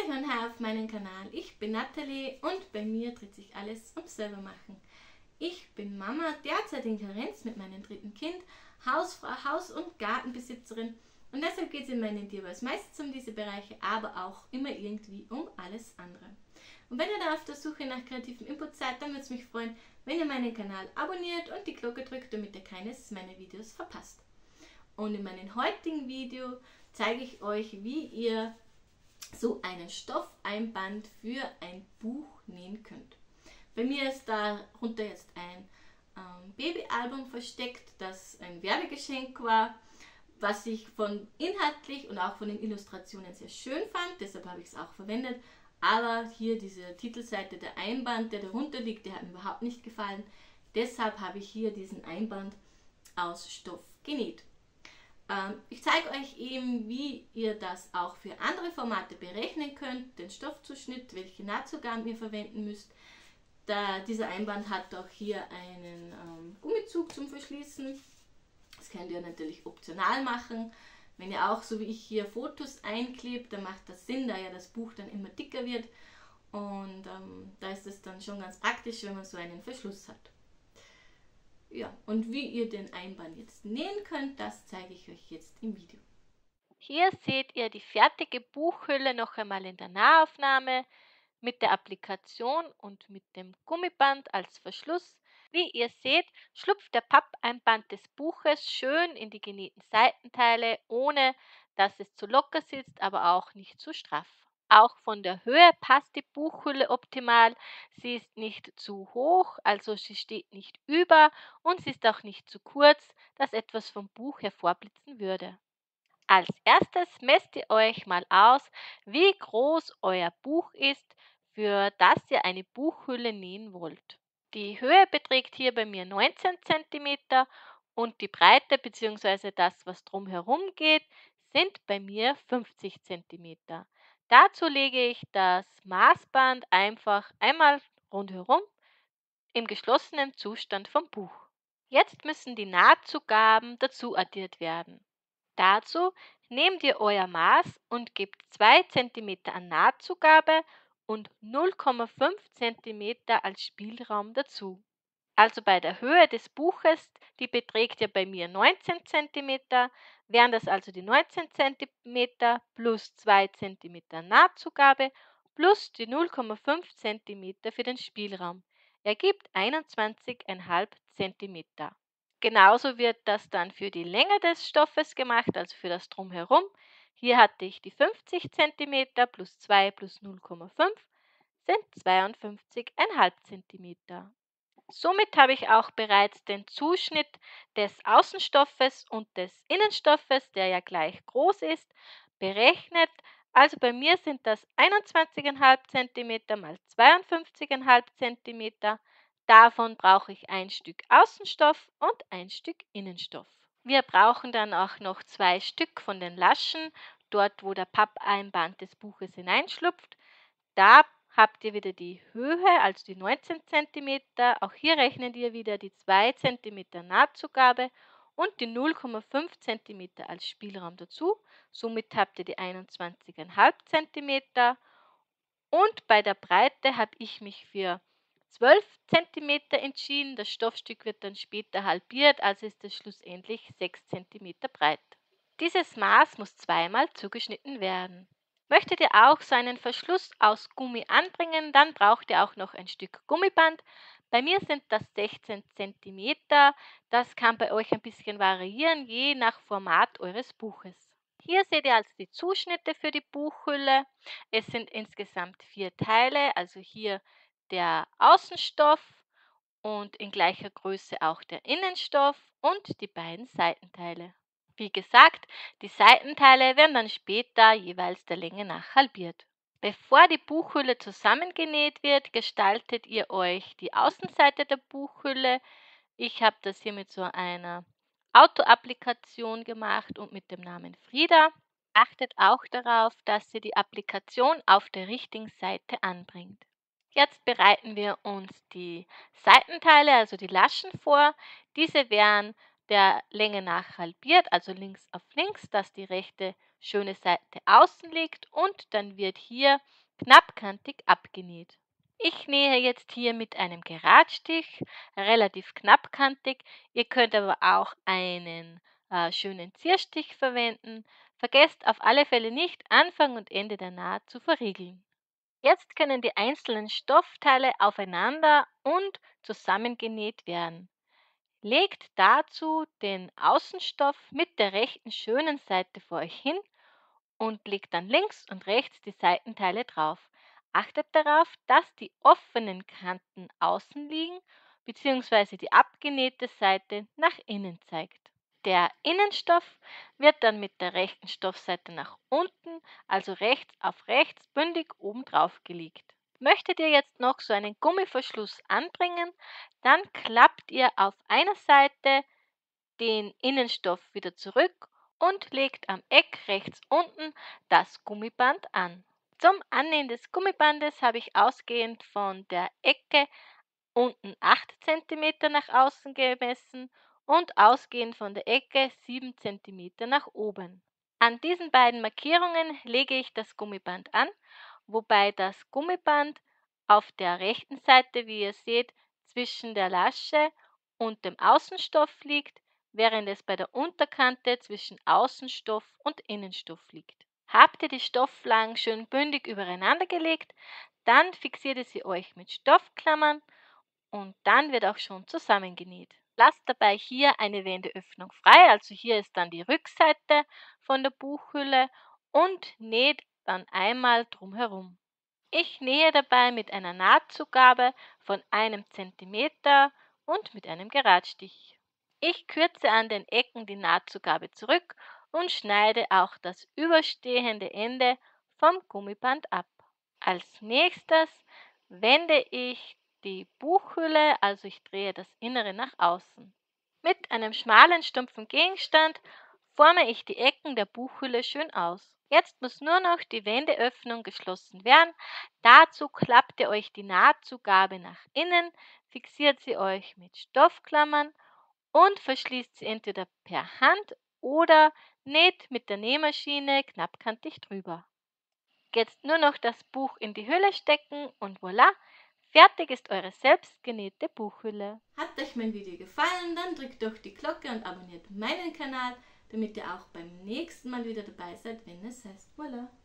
Wiederhören auf meinen Kanal. Ich bin Nathalie und bei mir dreht sich alles ums Selbermachen. Ich bin Mama, derzeit in Karenz mit meinem dritten Kind, Hausfrau, Haus- und Gartenbesitzerin und deshalb geht es in meinen Diabos meistens um diese Bereiche, aber auch immer irgendwie um alles andere. Und wenn ihr da auf der Suche nach kreativem Input seid, dann würde es mich freuen, wenn ihr meinen Kanal abonniert und die Glocke drückt, damit ihr keines meiner Videos verpasst. Und in meinem heutigen Video zeige ich euch, wie ihr so einen Stoffeinband für ein Buch nähen könnt. Bei mir ist darunter jetzt ein Babyalbum versteckt, das ein Werbegeschenk war, was ich von inhaltlich und auch von den Illustrationen sehr schön fand, deshalb habe ich es auch verwendet. Aber hier diese Titelseite, der Einband, der darunter liegt, der hat mir überhaupt nicht gefallen. Deshalb habe ich hier diesen Einband aus Stoff genäht. Ich zeige euch eben, wie ihr das auch für andere Formate berechnen könnt, den Stoffzuschnitt, welche Nahtzugaben ihr verwenden müsst. Dieser Einband hat auch hier einen Gummizug zum Verschließen. Das könnt ihr natürlich optional machen. Wenn ihr auch, so wie ich hier, Fotos einklebt, dann macht das Sinn, da ja das Buch dann immer dicker wird. Und da ist es dann schon ganz praktisch, wenn man so einen Verschluss hat. Ja, und wie ihr den Einband jetzt nähen könnt, das zeige ich euch jetzt im Video. Hier seht ihr die fertige Buchhülle noch einmal in der Nahaufnahme mit der Applikation und mit dem Gummiband als Verschluss. Wie ihr seht, schlüpft der Pappeinband des Buches schön in die genähten Seitenteile, ohne dass es zu locker sitzt, aber auch nicht zu straff. Auch von der Höhe passt die Buchhülle optimal. Sie ist nicht zu hoch, also sie steht nicht über, und sie ist auch nicht zu kurz, dass etwas vom Buch hervorblitzen würde. Als erstes messt ihr euch mal aus, wie groß euer Buch ist, für das ihr eine Buchhülle nähen wollt. Die Höhe beträgt hier bei mir 19 cm und die Breite bzw. das, was drumherum geht, sind bei mir 50 cm. Dazu lege ich das Maßband einfach einmal rundherum im geschlossenen Zustand vom Buch. Jetzt müssen die Nahtzugaben dazu addiert werden. Dazu nehmt ihr euer Maß und gebt 2 cm an Nahtzugabe und 0,5 cm als Spielraum dazu. Also bei der Höhe des Buches, die beträgt ja bei mir 19 cm, wären das also die 19 cm plus 2 cm Nahtzugabe plus die 0,5 cm für den Spielraum. Ergibt 21,5 cm. Genauso wird das dann für die Länge des Stoffes gemacht, also für das Drumherum. Hier hatte ich die 50 cm plus 2 plus 0,5 sind 52,5 cm. Somit habe ich auch bereits den Zuschnitt des Außenstoffes und des Innenstoffes, der ja gleich groß ist, berechnet. Also bei mir sind das 21,5 cm mal 52,5 cm. Davon brauche ich ein Stück Außenstoff und ein Stück Innenstoff. Wir brauchen dann auch noch 2 Stück von den Laschen, dort wo der Pappeinband des Buches hineinschlüpft. Da habt ihr wieder die Höhe, also die 19 cm. Auch hier rechnen wir wieder die 2 cm Nahtzugabe und die 0,5 cm als Spielraum dazu. Somit habt ihr die 21,5 cm. Und bei der Breite habe ich mich für 12 cm entschieden. Das Stoffstück wird dann später halbiert, also ist es schlussendlich 6 cm breit. Dieses Maß muss zweimal zugeschnitten werden. Möchtet ihr auch so einen Verschluss aus Gummi anbringen, dann braucht ihr auch noch ein Stück Gummiband. Bei mir sind das 16 cm. Das kann bei euch ein bisschen variieren, je nach Format eures Buches. Hier seht ihr also die Zuschnitte für die Buchhülle. Es sind insgesamt 4 Teile, also hier der Außenstoff und in gleicher Größe auch der Innenstoff und die beiden Seitenteile. Wie gesagt, die Seitenteile werden dann später jeweils der Länge nach halbiert. Bevor die Buchhülle zusammengenäht wird, gestaltet ihr euch die Außenseite der Buchhülle. Ich habe das hier mit so einer Auto-Applikation gemacht und mit dem Namen Frieda. Achtet auch darauf, dass ihr die Applikation auf der richtigen Seite anbringt. Jetzt bereiten wir uns die Seitenteile, also die Laschen vor. Diese werden der Länge nach halbiert, also links auf links, dass die rechte schöne Seite außen liegt und dann wird hier knappkantig abgenäht. Ich nähe jetzt hier mit einem Geradstich, relativ knappkantig. Ihr könnt aber auch einen schönen Zierstich verwenden. Vergesst auf alle Fälle nicht, Anfang und Ende der Naht zu verriegeln. Jetzt können die einzelnen Stoffteile aufeinander und zusammengenäht werden. Legt dazu den Außenstoff mit der rechten schönen Seite vor euch hin und legt dann links und rechts die Seitenteile drauf. Achtet darauf, dass die offenen Kanten außen liegen bzw. die abgenähte Seite nach innen zeigt. Der Innenstoff wird dann mit der rechten Stoffseite nach unten, also rechts auf rechts, bündig oben drauf gelegt. Möchtet ihr jetzt noch so einen Gummiverschluss anbringen, dann klappt ihr auf einer Seite den Innenstoff wieder zurück und legt am Eck rechts unten das Gummiband an. Zum Annähen des Gummibandes habe ich ausgehend von der Ecke unten 8 cm nach außen gemessen und ausgehend von der Ecke 7 cm nach oben. An diesen beiden Markierungen lege ich das Gummiband an, wobei das Gummiband auf der rechten Seite, wie ihr seht, zwischen der Lasche und dem Außenstoff liegt, während es bei der Unterkante zwischen Außenstoff und Innenstoff liegt. Habt ihr die Stofflagen schön bündig übereinander gelegt, dann fixiert ihr sie euch mit Stoffklammern und dann wird auch schon zusammengenäht. Lasst dabei hier eine Wendeöffnung frei, also hier ist dann die Rückseite von der Buchhülle und näht dann einmal drumherum. Ich nähe dabei mit einer Nahtzugabe von 1 cm und mit einem Geradstich. Ich kürze an den Ecken die Nahtzugabe zurück und schneide auch das überstehende Ende vom Gummiband ab. Als nächstes wende ich die Buchhülle, also ich drehe das Innere nach außen. Mit einem schmalen, stumpfen Gegenstand forme ich die Ecken der Buchhülle schön aus. Jetzt muss nur noch die Wendeöffnung geschlossen werden. Dazu klappt ihr euch die Nahtzugabe nach innen, fixiert sie euch mit Stoffklammern und verschließt sie entweder per Hand oder näht mit der Nähmaschine knappkantig drüber. Jetzt nur noch das Buch in die Hülle stecken und voilà, fertig ist eure selbstgenähte Buchhülle. Hat euch mein Video gefallen, dann drückt doch die Glocke und abonniert meinen Kanal, damit ihr auch beim nächsten Mal wieder dabei seid, wenn es heißt Voila!